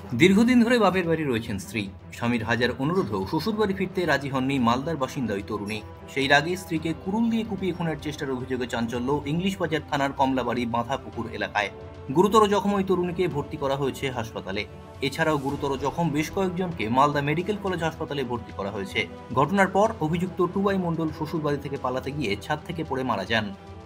দীর্ঘদিন ধরে বাপের বাড়ি রয়েছেন স্ত্রী। স্বামীর হাজার অনুরোধেও শ্বশুরবাড়ি ফিরতে রাজি হননি মালদার বাসিন্দা ওই তরুণী। সেই রাগে স্ত্রীকে কুড়ুল দিয়ে কুপিয়ে খুনের চেষ্টার অভিযোগে চাঞ্চল্য ইংলিশ বাজার থানার কমলাবাড়ি বাঁধাপুকুর এলাকায়। গুরুতর জখম ওই তরুণীকে ভর্তি করা হয়েছে হাসপাতালে। এছাড়াও গুরুতর জখম বেশ কয়েকজনকে মালদা মেডিকেল কলেজ হাসপাতালে ভর্তি করা হয়েছে। ঘটনার পর অভিযুক্ত টুবাই মণ্ডল শ্বশুরবাড়ি থেকে পালাতে গিয়ে ছাদ থেকে পড়ে মারা যান।